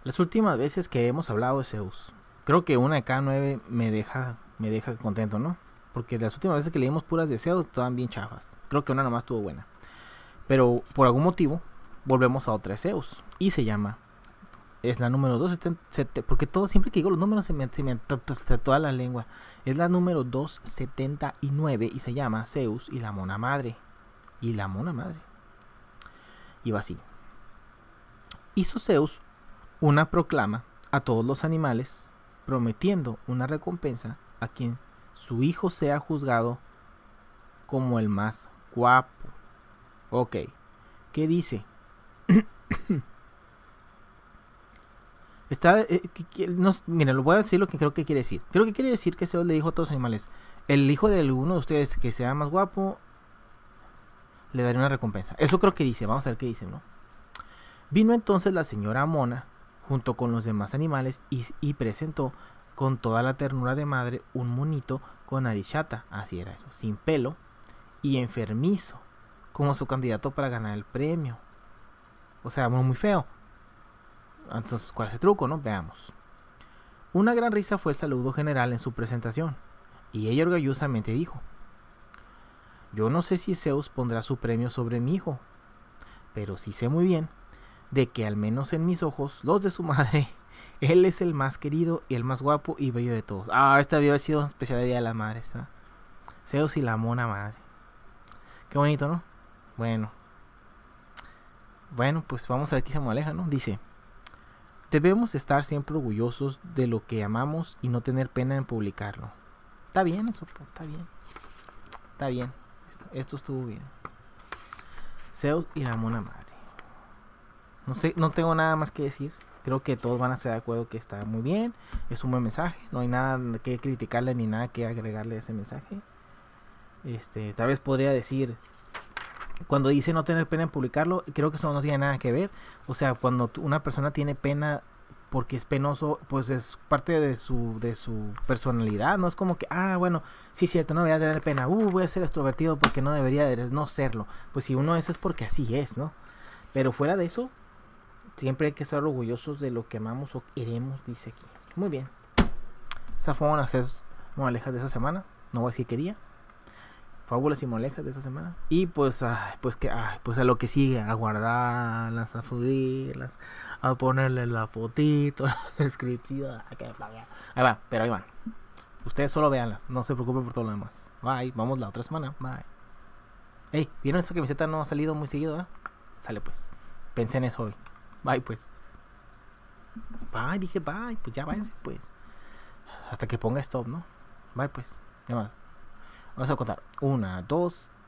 Las últimas veces que hemos hablado de Zeus, creo que una de cada 9 me deja contento, ¿no? Porque las últimas veces que leímos puras de Zeus estaban bien chafas. Creo que una nomás estuvo buena. Pero por algún motivo volvemos a otra de Zeus y se llama, es la número 277, porque todo siempre que digo los números se me toda la lengua. Es la número 279 y se llama Zeus y la mona madre. Y la mona madre. Y va así. Hizo Zeus una proclama a todos los animales, prometiendo una recompensa a quien su hijo sea juzgado como el más guapo. Ok, ¿qué dice? Está, no, mira, lo voy a decir lo que creo que quiere decir. Creo que quiere decir que Zeus le dijo a todos los animales: el hijo de alguno de ustedes que sea más guapo, le daré una recompensa. Eso creo que dice, vamos a ver qué dice, ¿no? Vino entonces la señora Mona junto con los demás animales y presentó con toda la ternura de madre un monito con nariz chata, así era eso, sin pelo y enfermizo, como su candidato para ganar el premio. O sea, muy feo. Entonces, ¿cuál es el truco, no? Veamos. Una gran risa fue el saludo general en su presentación, y ella orgullosamente dijo: yo no sé si Zeus pondrá su premio sobre mi hijo, pero sí sé muy bien de que al menos en mis ojos, los de su madre, él es el más querido y el más guapo y bello de todos. Ah, esta debió haber sido un especial de Día de las Madres, ¿verdad? Zeus y la mona madre. Qué bonito, ¿no? Bueno. Bueno, pues vamos a ver qué se aleja, ¿no? Dice: debemos estar siempre orgullosos de lo que amamos y no tener pena en publicarlo. Está bien eso, está bien. Está bien. Esto estuvo bien. Zeus y la mona madre. No sé, no tengo nada más que decir. Creo que todos van a estar de acuerdo que está muy bien. Es un buen mensaje. No hay nada que criticarle ni nada que agregarle a ese mensaje. Tal vez podría decir, cuando dice no tener pena en publicarlo, creo que eso no tiene nada que ver. O sea, cuando una persona tiene pena porque es penoso, pues es parte de su personalidad. No es como que, bueno, sí es cierto, no debería tener pena. Voy a ser extrovertido porque no debería de no serlo. Pues si uno es porque así es, ¿no? Pero fuera de eso, siempre hay que estar orgullosos de lo que amamos o queremos, dice aquí. Muy bien. Esas fueron las moralejas de esa semana. No voy a decir qué día. Fábulas y moralejas de esta semana. Y pues, pues a lo que sigue, a guardarlas, a subirlas, a ponerle la fotito, la descripción. Ahí va, pero ahí van. Ustedes solo véanlas, no se preocupen por todo lo demás. Bye, vamos la otra semana. Bye. Hey, ¿vieron esa camiseta? No ha salido muy seguido, ¿eh? Sale pues. Pensé en eso hoy. Bye pues. Bye, dije bye. Pues ya váyanse pues. Hasta que ponga stop, ¿no? Bye pues. Ya más. Vamos a contar. 1, 2,